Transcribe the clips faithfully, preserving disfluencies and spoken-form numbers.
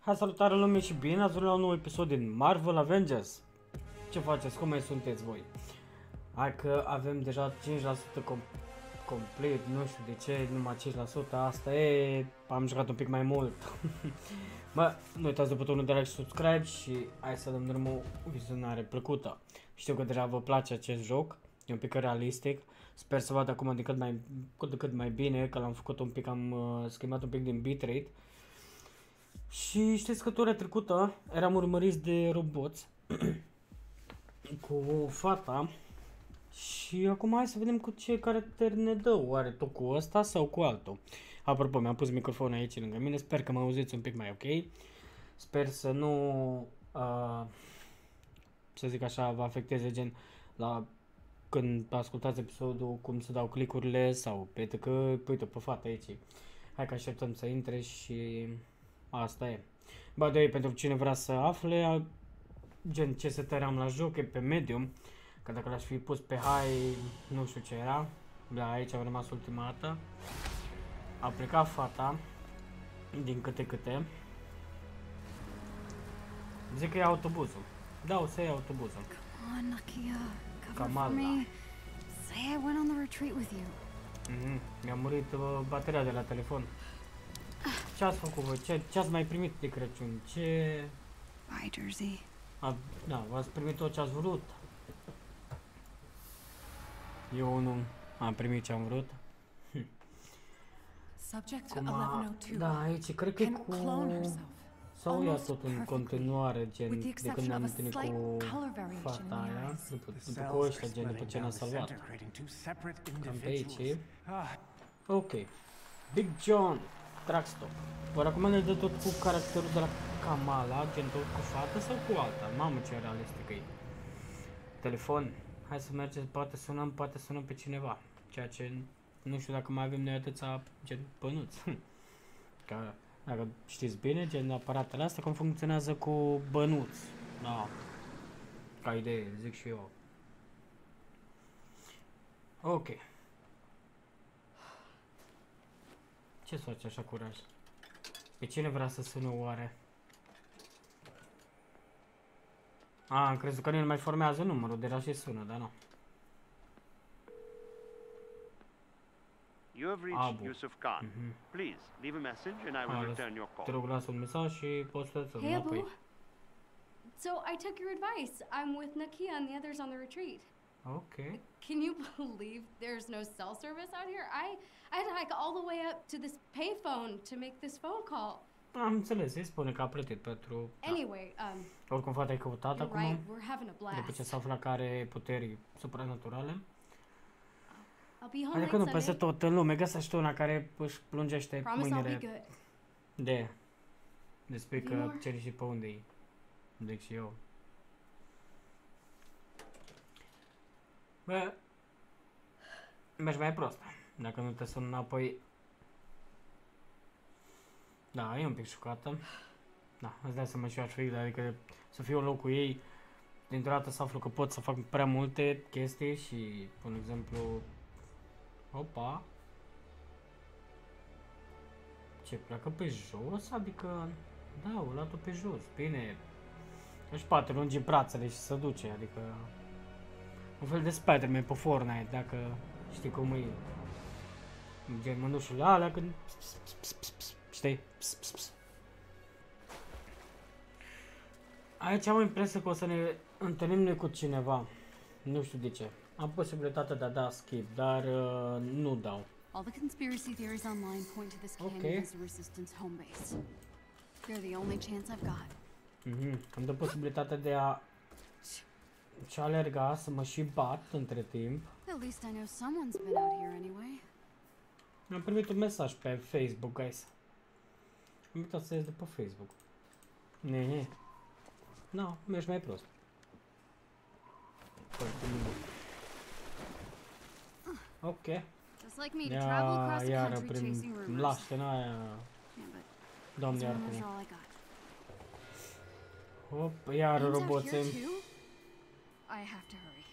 Hai, salutare lume și bine ați venit la un nou episod din Marvel Avengers. Ce faceți? Cum mai sunteți voi? Hai că avem deja cinci la sută com complet, nu știu de ce, numai cinci la sută, asta e, am jucat un pic mai mult. Bă, nu uitați de butonul de like și subscribe și hai să dăm drumul o vizionare plăcută. Știu că deja vă place acest joc, e un pic realistic, sper să vadă acum de cât mai, de cât mai bine, că l-am făcut un pic, am uh, schimbat un pic din bitrate. Și știți că tura trecută eram urmăriți de roboți cu fata și acum hai să vedem cu ce caracter ne dă, oare tot cu ăsta sau cu altul. Apropo, mi-am pus microfonul aici lângă mine, sper că mă auziți un pic mai ok. Sper să nu, uh, să zic așa, vă afecteze gen la când ascultați episodul cum să dau click-urile sau pe că, uite, pe fata aici. Hai că așteptăm să intre și asta e. Ba de pentru cine vrea să afle, gen ce setări am la joc, e pe medium, că dacă l-aș fi pus pe high, nu știu ce era. Da, aici am rămas ultima dată. A plecat fata, din câte câte. Zic că e autobuzul. Da, o să iei autobuzul. Come on, Nakia, cover Kamala. for me. Say I went on the retreat with you. Mhm, mi-a murit uh, bateria de la telefon. Ce ați făcut voi? Ce, ce ați mai primit de Crăciun? Ce... Bye, Jersey. A, da, v-ați primit tot ce ați vrut. Eu nu am primit ce am vrut. Subject Cum a... eleven oh two Da, aici cred că e can cu... clone herself. Sau ia almost tot în perfectly, continuare, gen, with the de când exception ne-am of a întâlnit slight cu color variation fata in the aia, eyes. după, The după cells cu are ăștia, gen, după splitting ce ne-a down the salvat. center, creating two separate Cam pe aici. individuals. Ah, Ok. Big John, Truckstop. Oare acum ne dă tot cu caracterul de la Kamala, gen tot cu fată sau cu alta? Mamă, ce realistică e. Telefon. Hai să mergem, poate sunăm, poate sunăm pe cineva. Ceea ce nu știu dacă mai avem noi atâția gen bănuți. Că dacă știți bine, gen aparatele astea cum funcționează cu bănuți. Da. Ca idee, zic și eu. Ok. Ce-ți face așa curaj? Pe cine vrea să sună oare? A, am crezut că nu mai formează numărul, deja și sună, dar nu. You have reached Abu. Yusuf Khan. Mhm. Please leave a message and I Ah, will las- return your Te call. rog, lasă un mesaj și poți să sun Hey, înapoi. Abu. So I took your advice. I'm with Nakia and the others on the retreat. Ok. Can you believe there's no cell service out here? I I had to hike all the way up to this payphone to make this phone call. Am înțeles, îi spune că a plătit pentru... Da. Anyway, um, Oricum, fata e căutat you're acum, right. We're having a după ce blast. s-a aflat că are puteri supranaturale. I'll be home Adică late nu peste Sunday. tot în lume, găsește una care își plângește Promise I'll be mâinile good. de... Despre că More? ceri și pe unde e. Zic și eu. Bă, mergi mai prost. Dacă nu te sun înapoi... Da, e un pic șocată. Da, îți dai seama și eu aș fi, adică să fiu în locul ei, dintr-o dată să aflu că pot să fac prea multe chestii și, un exemplu... Opa! Ce, pleacă pe jos? Adică... Da, o luat-o pe jos, bine. Își poate lungi brațele și se duce, adică... Un fel de Spider-Man pe Fortnite, dacă știi cum e. Gen mânușile alea când... Știi? Aici am impresia că o să ne întâlnim noi cu cineva. Nu știu de ce. Am posibilitatea de a da skip, dar uh, nu dau. All the conspiracy theories online point to this canyon Okay. as the Resistance home base. They're the only chance I've got. Mhm. Îmi dă posibilitatea de a și alerga, să mă și bat între timp. At least I know someone's been out here anyway. Am primit un mesaj pe Facebook, guys. Am uitat să ies de pe Facebook. Nehe. No, mergi mai prost. Ok. Just like me to travel Ia, across the iară country chasing prin rumors. laștena aia. Yeah, but Doamne, those iar rumors are cum. all I got. Hop, iar Beans out here roboțe. too? I have to hurry.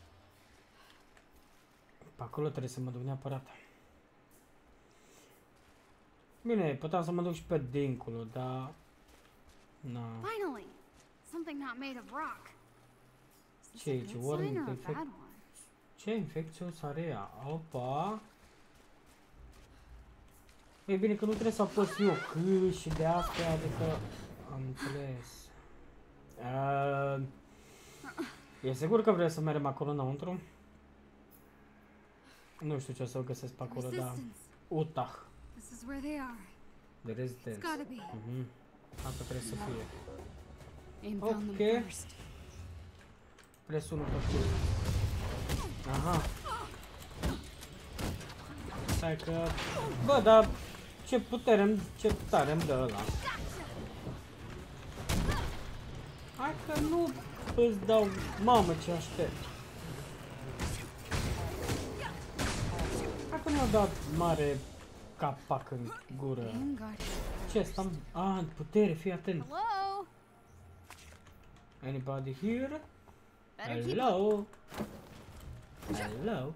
Pe acolo trebuie să mă duc neapărat. Bine, puteam să mă duc și pe dincolo, dar... Na. Finally, something not made of rock. Is Ce this a aici? good Warning sign or a defect. bad one? Ce infecție o să are ea? Opa! E bine că nu trebuie să apăs eu C și de astea, adică... Am înțeles. Uh, e sigur că vrei să mergem acolo înăuntru? Nu știu ce o să găsesc pe acolo, dar... Resistance. Utah. This is where they are. De It's rezidență. gotta be. Mhm. Asta trebuie să fie. Aim found Ok. them first. Pres unu pe tur. Aha. Stai că... Bă, dar... Ce putere, ce tare îmi dă ăla. Hai că nu îți dau... Mamă, ce aștept. Hai că mi-a dat mare capac în gură. Aim guard. Ce asta? Ah, putere, fii atent. Hello? Anybody here? Better keep up. Hello? Hello?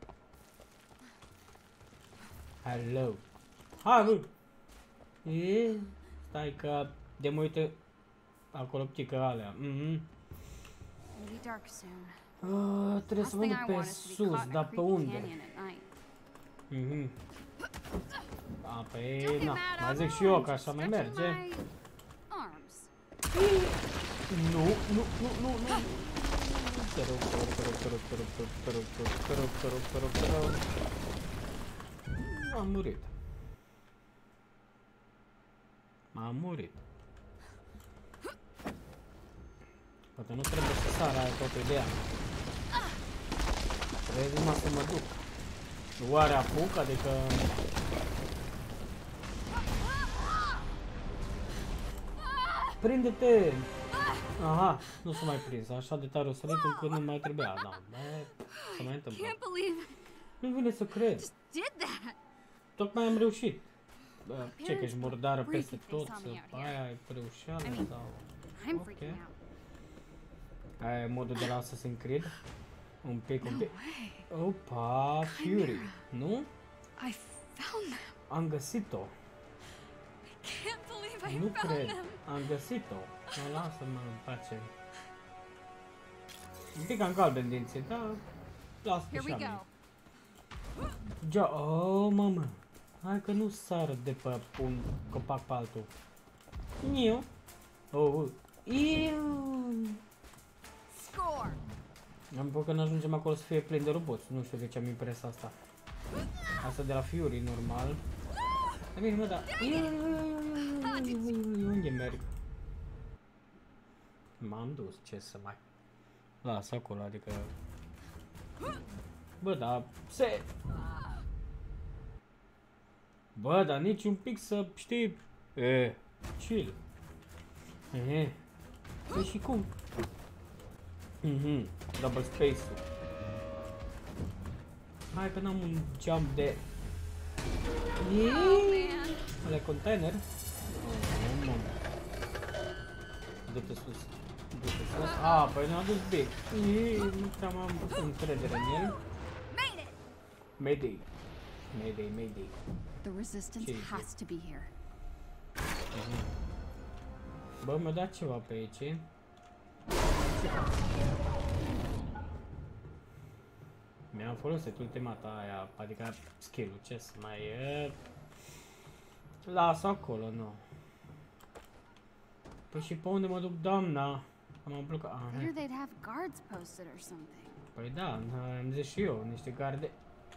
Hello? Hai, bă! E, stai că de mă uită acolo ptică alea. Mhm. It'll be dark soon. Ah, trebuie Last să mă thing duc I pe want is to be sus, caught in a dar pe creepy unde? canyon at night. Mhm. A, Don't păi, get na, mad, mai I'm zic și eu on, că just așa mai stretching merge. my arms. Nu, nu, nu, nu, nu. Te rog, te rog, te rog, te rog, te rog, te rog, te rog, te rog, te rog, te rog, te rog. Am murit. M-am murit. Poate nu trebuie să sar, aia tot ideea. Trebuie numai să mă duc. Oare apuc? Adică... Prinde-te! Aha, nu s-a mai prins. Așa de tare o sărit încât nu mai trebuia. Da, bă, se mai întâmplă. Can't believe Nu vine să cred. did that. Tocmai am reușit. Bă, ce că ești murdară peste tot, să aia ai reușeală sau... I'm Ok. freaking out. Aia e modul de la Assassin's Creed. Un pic, un No pic. way. Opa, Fury, nu? I found them. Am găsit-o. Can't believe I Nu found cred. them. Am găsit-o. Mă lasă-mă în pace. Un pic am galben dinții, dar las Here pe we și go. Ja, oh, mamă. Hai că nu sar de pe un copac pe altul. Niu. Oh, oh. Iu. Score. Am văzut că nu ajungem acolo să fie plin de roboți. Nu știu de ce am impresia asta. Asta de la Fury, normal. E bine, mă, dar... Unde merg? M-am dus, ce să mai... Las acolo, adică... Bă, dar... Se... Bă, dar nici un pic să știi... E, chill. E, păi și cum? Mhm, double space-ul. Hai că n-am un jump de... Oh man. Ale container? Oh, mamă. Du-te sus. Du-te sus. A, păi ne-a dus big. Ii, nu prea am încredere în el. Made it. Mayday. Mayday, mayday. The resistance Jesus. has to be here. Mhm. Bă, mi-a dat ceva pe aici. Mi-am folosit ultimata aia, adică skill-ul, ce să mai e... Las acolo, nu. Păi și pe unde mă duc, doamna? Am blocat. Ah, Figured they'd have guards posted or something. păi da, am zis și eu, niște garde.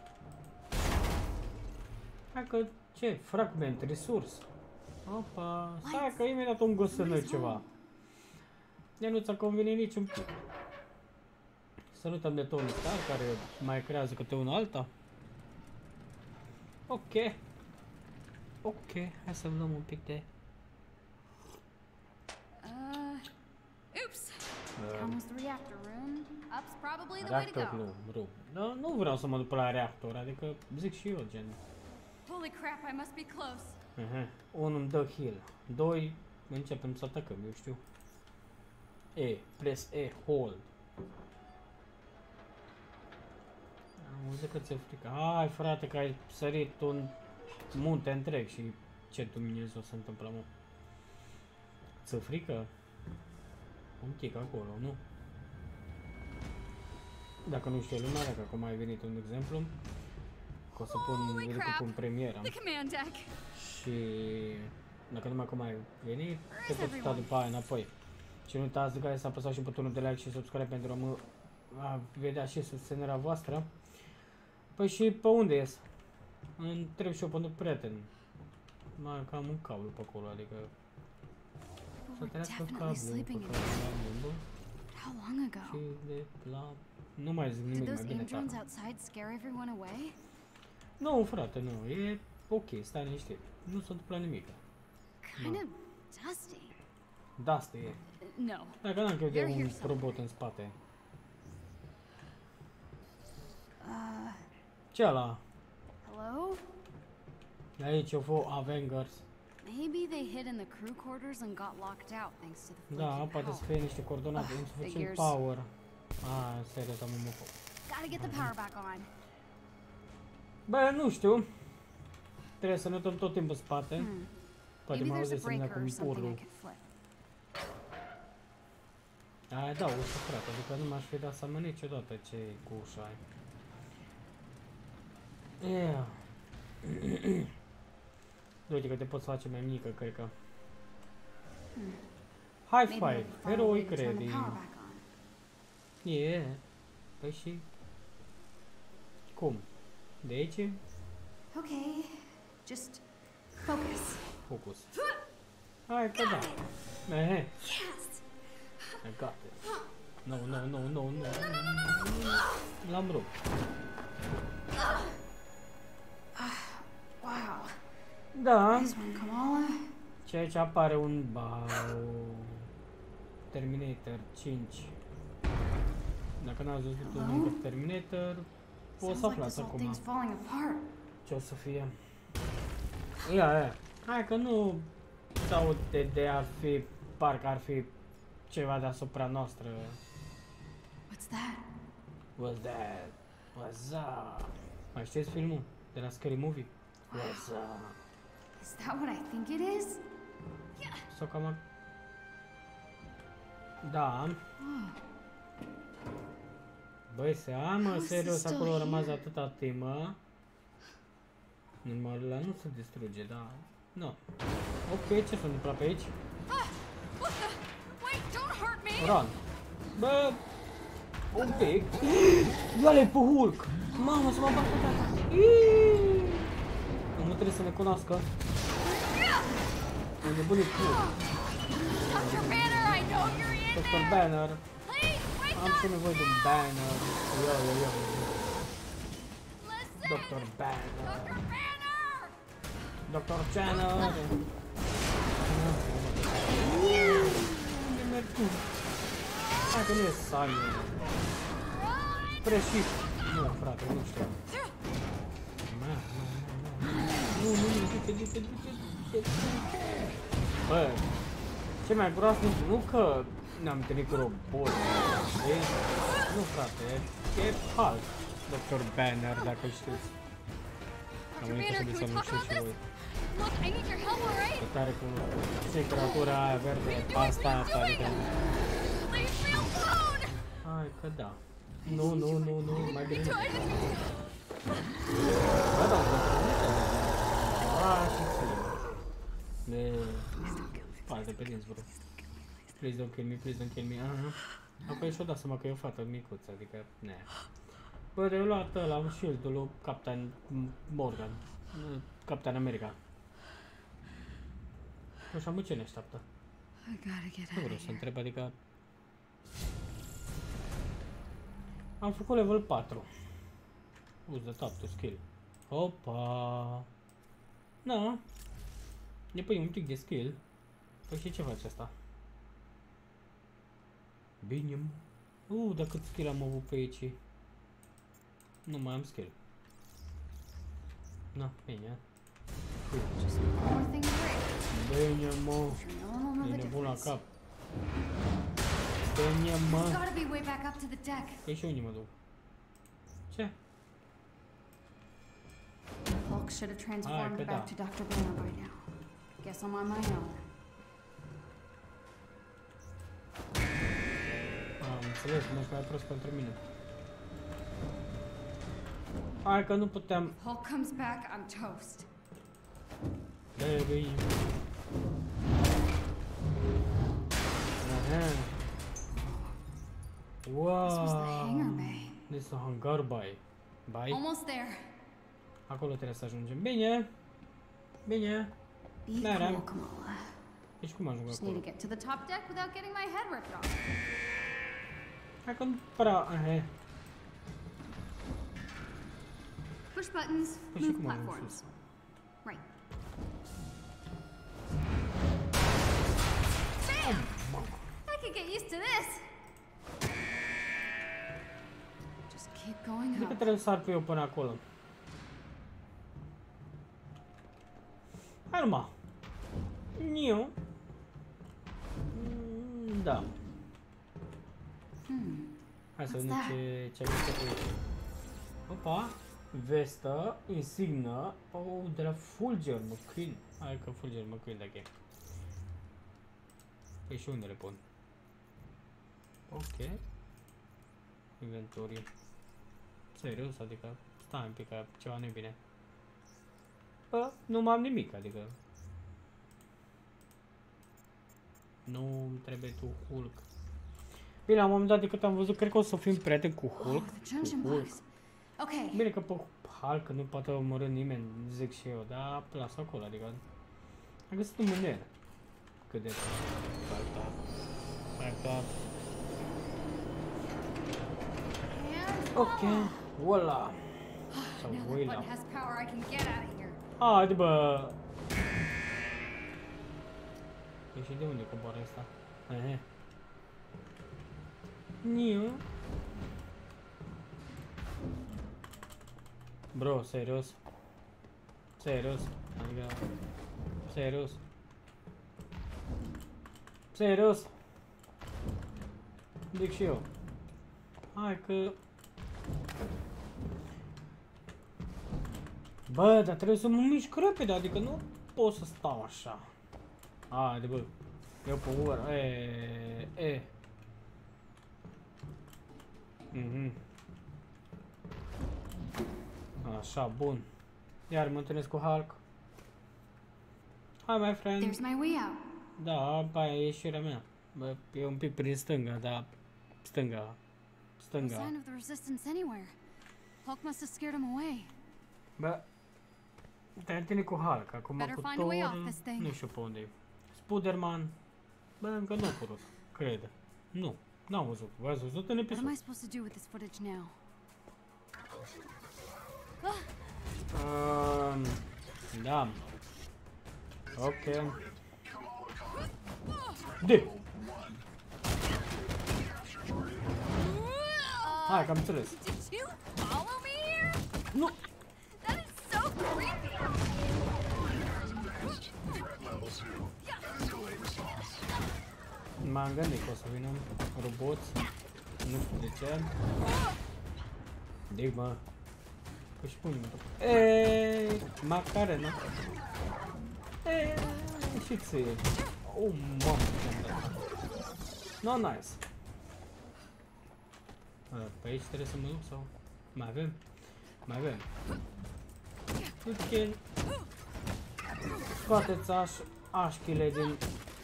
Hai că, ce? Fragment, resurs. Opa, stai că imediat om găsă noi ceva. De nu ți-a convenit niciun pic. Să nu uităm de Tony Stark, care mai creează câte una alta. Ok. Ok, hai să luăm un pic de... Uh, oops. Uh, Down was the reactor room. Up's probably the way to reactor, go. nu, ru. Da, nu vreau să mă duc pe la reactor, adică zic și eu, gen. Holy crap, I must be close. Uh-huh. Unul îmi dă heal. Doi, începem să atacăm, eu știu. E, press E, hold. Am auzit că ți-e frică. Hai frate că ai sărit un munte întreg și Ce Dumnezeu se întâmplă, mă? Ți-e frică? Un tic acolo, nu? Dacă nu știe lumea, dacă acum a venit un exemplu, că o să pun videoclipul în premieră. Și dacă numai acum ai venit, te poți sta după aia înapoi. Și nu uitați de să apăsați și butonul de like și subscribe pentru a mă a vedea și susținerea voastră. Păi și pe unde ies? Întreb și eu pentru prieten. Mai cam un cablu pe acolo, adică să trească cablul pe care l-am vândut. Și de la... Nu mai zic nimic, mai bine tac. Nu, frate, nu, e ok, stai liniștit. Nu s-a întâmplat nimic. Kind of dusty. Da, asta e. No. Dacă n-am că de un robot în spate. Uh, Ce ala? hello? Aici au fost Avengers. Maybe they hid in the crew quarters and got locked out thanks to the Da, flaky poate să power. fie niște coordonate, insuficient figures. power. Ah, serios, am un moco. Gotta get the power back on. Bă, nu știu. Trebuie să ne uităm tot timpul în spate. Hmm. Poate Maybe mă there's a auzi semnea breaker or cum something I urlu. could flip. Aia da, ușă, frate, adică nu m-aș fi dat seama niciodată ce e cu ușa aia. Yeah. Uite că te poți face mai mică, cred că. Hmm. High Maybe five, we'll find a way heroic to turn the ready. power back on. Yeah. Păi și... Cum? De aici? Okay, just focus. Focus. Hai că da. Ehe. Yes. I got it. No, no, no, no, no. L-am rupt. Wow. Da. Nice one, Kamala. Și aici apare un bau. Terminator cinci. Dacă n-ați văzut un încă Terminator, o Sounds să like aflați this whole acum thing's falling apart. ce o să fie. Ia, ia. Hai că nu dau de, de ar fi, parcă ar fi ceva deasupra noastră. What's that? What's that? What's up? Mai știți filmul? De la Scary Movie? What's up? Is that what I think it is? Sau cam... a- Da. Băi, se amă, serios, acolo a rămas atâta timă. Numai ăla nu se distruge, da. Nu. Ok, ce s-a întâmplat pe aici? Wait, don't hurt me! Run. Bă, un pic. Ia-le pe Hulk! Mamă, să mă bat pe tata! Nu trebuie să ne cunoască. E nebunit Hulk. Doctor Banner, I know you're in Doctor there! Banner. Please, wake Am up! și nevoie de un banner. Ia, ia, ia. Listen! Doctor Banner. Doctor Banner! Doctor Banner. Unde mergi tu? Hai că nu e Sunny. Preșit. Nu, frate, nu știu. Nu, nu, nu, du-te, du-te, du-te, du-te. Bă, ce mai groasnic, nu că ne-am întâlnit cu robot, știi? Nu, frate, e Hulk, doctor Banner, dacă știți. Am Doctor venit să Banner, să can nu we talk știu about și this? voi. Look, I need your help, alright? Pe care cu ce creatura aia verde, asta, asta, adică... Leave me alone! Hai că da. Nu, nu, nu, nu, mai bine nu. Do anything. Bă, da, ah, ce ține. Ne... Hai, de pe dinți, bro. Please don't kill me, please don't kill me, aha. Apoi și-o dat seama că e o fată micuță, adică, ne. Bă, de-ai luat ăla, un shield-ul lui Captain Morgan. Captain America. Nu știu, mă, ce ne așteaptă? I gotta get Nu out vreau of să here. întreb, adică... Am făcut level patru. Use the top to skill. Opa! Da. Ne pui un pic de skill. Păi și ce face asta? Bine. Uh, dar cât skill am avut pe aici. Nu mai am skill. Na, bine. Just one more thing to break. Bine, mă. Sure no one will know E the nebun la difference. cap. Bine, mă. There's gotta be a way back up to the deck. Păi și unde mă duc? Ce? Hulk should have transformed că back da. to Doctor Banner by now. Guess I'm on my own. Am înțeles, mă mai prost pentru mine. Hai că nu puteam. Hulk comes back, I'm toast. Baby. Aha. Wow. This was the hangar bay. This is a hangar bay. Bay. Almost there. Acolo trebuie să ajungem. Bine. Bine. Be Merem. cool, Kamala. Deci cum ajung Just need acolo? to get to the top deck without getting my head ripped off. Hai că nu prea... Aha. Push buttons, Păi și move cum ajung platforms. sus? Right. I could get used to this. Just keep going Cred că up. trebuie să sar pe eu până acolo. Hai numai. Niu. Mm, Da. Hmm. Hai să What's vedem that? ce, ce avem pe aici. Opa. Vestă, insignă. Oh, de la Fulger McQueen. Hai că Fulger McQueen dacă e. Păi și unde le pun? Ok. Inventory. Serios, adică stai un pic că ceva nu-i bine. Bă, nu mai am nimic, adică. Nu trebuie tu Hulk. Bine, la un moment dat de cât am văzut, cred că o să fim prieteni cu Hulk. Oh, the junction Cu Hulk. box. Okay. Bine că pe Hulk nu poate omorâ nimeni, zic și eu, dar las acolo, adică. Am găsit un mâner. Cât de parcă. Parcă. And Ok. Voila. Sau now that voila. button has power, I can get out of here. Haide bă. Păi și de unde coboară asta? Ehe. Niu. Bro, serios? Serios? Adică... Serios? Serios? Zic și eu. Hai că... Bă, dar trebuie să mă mișc repede, adică nu pot să stau așa. Haide bă. Eu pe ură. E, e. Mhm. Așa, bun. Iar mă întâlnesc cu Hulk. Hai, my friend. There's my way out. Da, aia e ieșirea mea. Bă, e un pic prin stânga, dar... Stânga. No Stânga. sign of the resistance anywhere. Hulk must have scared him away. Bă, te-ai întâlnit cu Hulk, acum Better cu find a way Thor, off this thing. nu știu pe unde e. Spider-Man, bă, încă nu a apărut, cred. Nu, n-am văzut, v-ați văzut în What am I episod. supposed to do with this footage now? Um, da. Ok. De! Hai, că am înțeles. Did you follow me here? Nu! That is so creepy. M-am gândit că o să vină roboți, nu știu de ce. Dig, mă. Păi și pune-mă. Eee, Macarena. Eee, și ție. Oh, mamă, ce-am dat. No, nice. A, pe aici trebuie să mă duc sau? Mai avem? Mai avem. Ok. Scoateți aș, așchile din...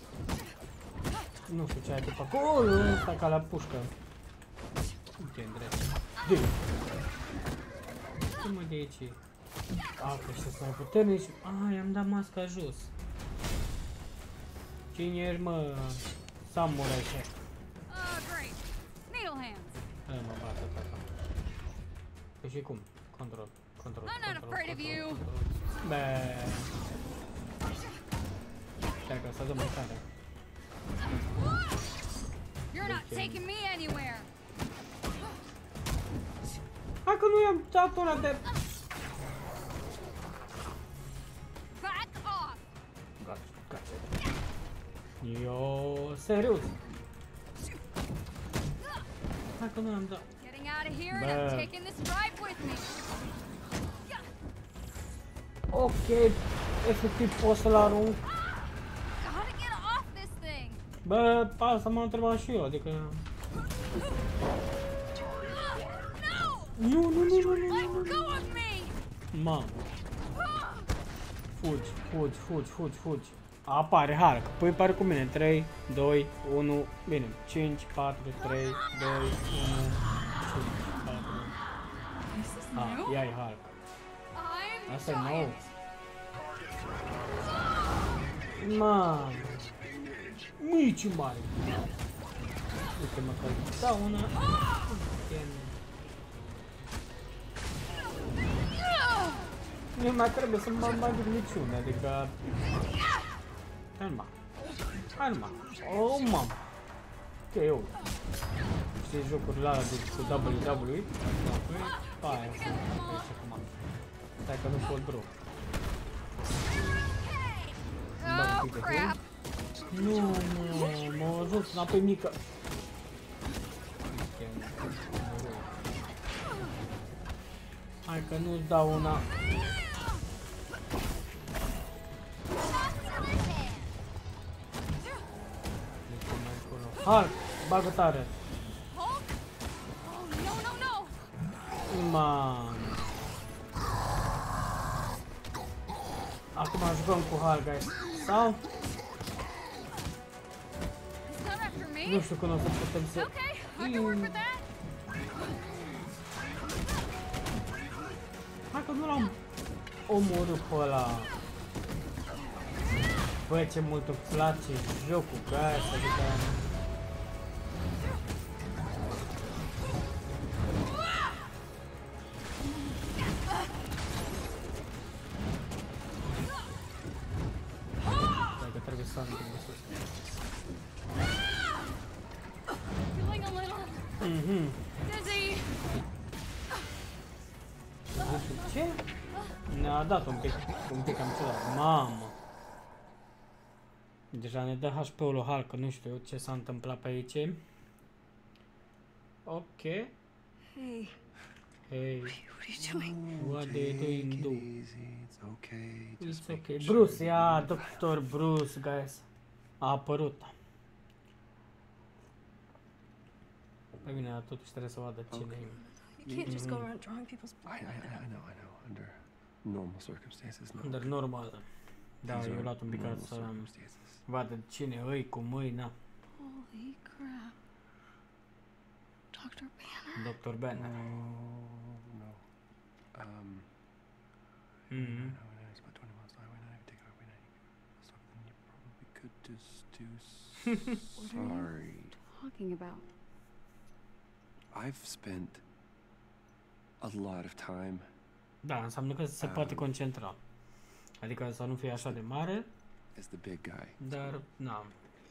Nu știu ce ai de pe acolo, ăsta ca la pușcă. Uite, în drept. Dim! Ce mă de aici? A, că ăștia sunt mai puternici. A, i-am dat masca jos. Cine ești, mă? Samurai ăștia. Oh, great. Needle hands. Hai, mă, bată, tata. Păi și cum? Control, control, I'm not control, afraid of control, you. control. Bă. Stai că să dăm mâncare. You're not Okay. taking me anywhere. Hai că nu i-am dat ăla de... Back off. Gaci, gaci. Eu, serios. Hai că nu i-am dat. Getting out of here and I'm Bă. taking this ride with me. Ok, efectiv pot să-l arunc Bă, asta m-am întrebat și eu, adică... Nu, nu, nu, nu, nu, nu, nu. Mamă. Fugi, fugi, fugi, fugi, fugi. Apare Hulk. Păi pare cu mine. trei, doi, unu. Bine. cinci, patru, trei, doi, unu. cinci, patru. Ah, ia-i Hulk. Asta e nou. Mamă. Mici mare. Uite mă că da una. Nu mai trebuie să mă mai duc niciuna, adică... Hai mă. Hai mă. Oh, mamă. Ce eu? Știi jocurile alea de cu W W E? Aia, să trece acum. Stai că nu pot bro. Bag un pic de heal. Nu, nu, mă ajuns înapoi mică. Hai că nu-ți dau una. Hulk, bagă tare. Man. Acum jucăm cu Hulk, guys. Sau? Nu știu când o să putem să... Mm. Hai că nu l-am omorât pe ăla. Bă, ce mult îmi place jocul cu aia, adică... Dacă trebuie să am de sus. Mhm. Ce? Ne-a dat un pic, un pic am ciudat. Mamă! Deja ne dă H P-ul lui Hulk, nu știu ce s-a întâmplat pe aici. Ok. Hey. Hey. What are you doing? What are you doing? Do? It's okay. Just It's okay. making Bruce, sure ia, doctor Bruce, guys. A apărut. Pe mine, totuși trebuie să vadă cine e. You can't just go around drawing people's I, I, I know, I know. Under normal circumstances, no. Dar normal. Da, These eu are luat un pic normal să circumstances. vadă cine îi, cum îi, na. Holy crap. doctor Banner? doctor Banner. Oh, no. Um. Mhm. No, no, it's about twenty miles highway nine. Take highway nine. Something you probably could just do. Sorry. Talking about? I've spent a lot of time. Da, înseamnă că se poate concentra. Adică să nu fie așa de mare, As the big guy. dar, na.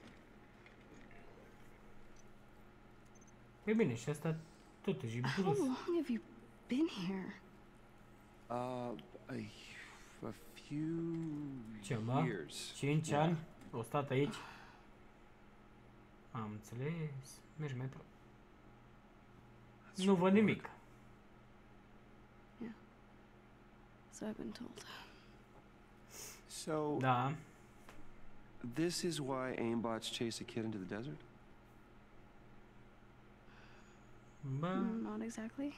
E bine, și asta totuși e How Bruce. long have you been here? Uh, a, a few Ceva? years. cinci Yeah. ani? O stat aici? Am înțeles. Mergi mai pro. That's Nu văd right. nimic. So I've been told. So, Da. this is why aimbots chase a kid into the desert? Bă, Mm, Not exactly.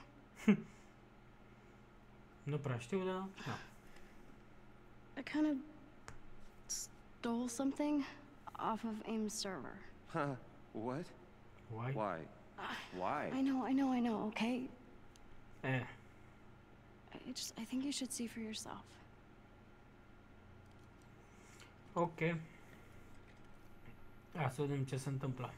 nu prea știu, dar... Da. I kind of stole something off of AIM's server. Huh? What? Why? Why? Why? I know, I know, I know, okay? Eh. I just, I think you should see for yourself. Ok. Ia să vedem ce se întâmplă.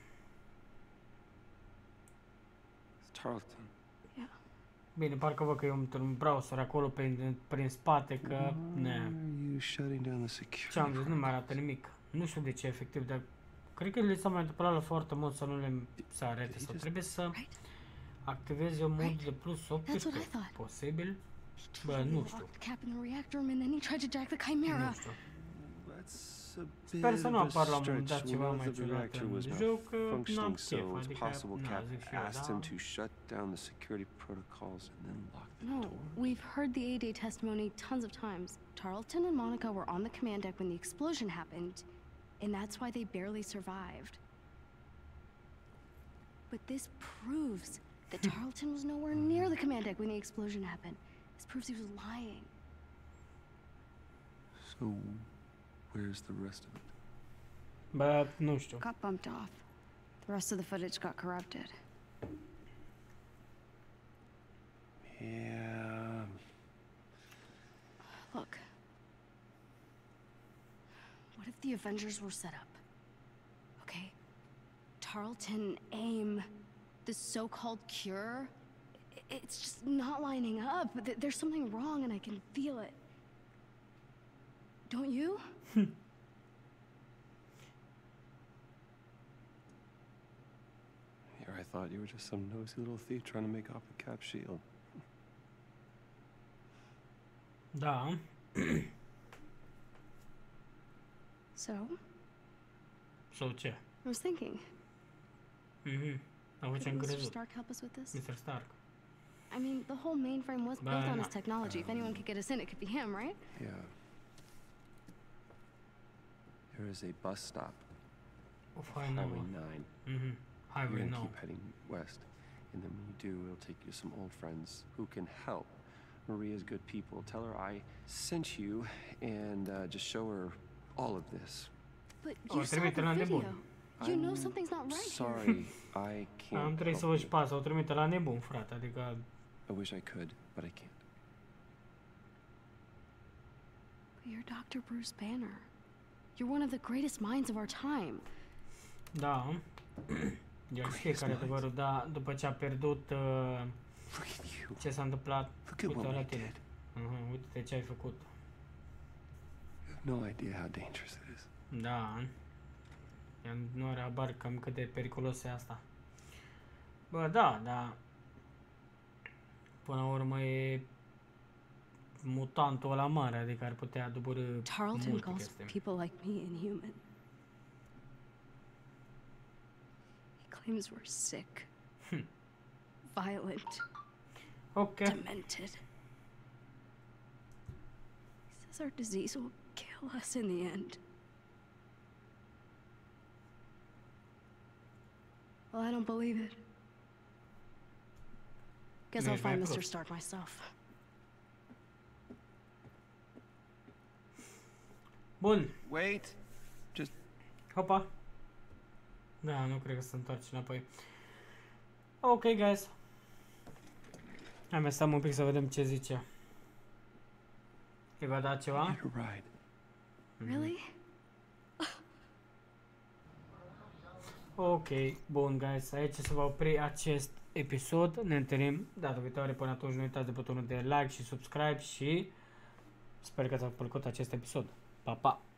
Tarleton. Bine, parcă văd că eu un browser acolo prin, prin spate, că... Ne. Why are you shutting down the security? Ce am zis, nu mai arată nimic. Nu știu de ce efectiv, dar... Cred că le s-a mai întâmplat la foarte mult să nu le se arete sau trebuie să Right? activezi o mod de plus That's what I optsprezece. thought. Posibil? He Bă, totally nu știu. locked the cap in the reactor room and then he tried to jack the Chimera. Nu știu. That's a Sper bit să nu of a apară la un moment stretch. dat We ceva know mai that the ciudat reactor în was joc, că n-am malfunctioning, so chef, it's adică, possible na, Cap zic și eu, asked da. him to shut down the security protocols and then lock the No, door. we've heard the A D testimony tons of times. Tarleton and Monica were on the command deck when the explosion happened, and that's why they barely survived. But this proves that Tarleton was nowhere near the command deck when the explosion happened. This proves he was lying. So, where's the rest of it? Bă, nu știu. Got bumped off. The rest of the footage got corrupted. Yeah. Look. What if the Avengers were set up? Okay? Tarleton, AIM, this so-called cure, i- it's just not lining up. Th- There's something wrong and I can feel it. Don't you? Here, I thought you were just some nosy little thief trying to make off with Cap's shield. Da. So, Sau ce? I was thinking, Mhm. Au ce-am could mister crezut. Stark help us with this? mister Stark. I mean, the whole mainframe was Bă, built on na. his technology. If anyone could get us in, it could be him, right? Yeah. There is a bus stop, O foaie nouă. Highway nine. Mhm. You're Highway gonna nouă. keep heading west, and then when you do, it'll take you to some old friends who can help. Maria's good people. Tell her I sent you, and uh, just show her all of this. But Oh, you saw trimite the la video. nebun. You know I'm something's not right Sorry, here. I can't. Am trebuit să help vă you. pas, o trimite la nebun, frate, adică... I wish I could, but I can't. But you're doctor Bruce Banner. You're one of the greatest minds of our time. Da. El știe care adevărul, dar după ce a pierdut... Uh, Look at you. ce s-a întâmplat? Look at Uite what la we tine. did. Mhm, uite ce ai făcut. You have no idea how dangerous it is. Da. Ea nu are habar cam cât de periculos e asta. Bă, da, da. Până la urmă e mutantul ăla mare, adică ar putea doborî Tarleton multe calls chestii. people like me inhuman. He claims we're sick, violent, Ok. demented. He says our disease will kill us in the end. Well, I don't believe it. Guess Nu I'll ești mai find mister prost. Stark myself. Bun. Wait. Just Hopa. Da, nu cred că se întoarce înapoi. Ok, guys. Hai mai stăm un pic să vedem ce zice. Îi va da ceva? get a ride. Really? Ok, bun, guys. Aici se va opri acest episod. Ne întâlnim data viitoare. Până atunci nu uitați de butonul de like și subscribe și sper că ți-a plăcut acest episod. Pa, pa!